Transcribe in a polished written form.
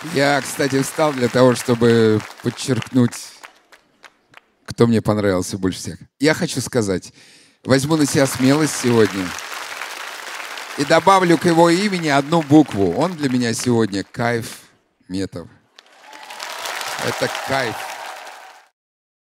Я, кстати, встал для того, чтобы подчеркнуть, кто мне понравился больше всех. Я хочу сказать, возьму на себя смелость сегодня и добавлю к его имени одну букву. Он для меня сегодня Кайф Метов. Это кайф.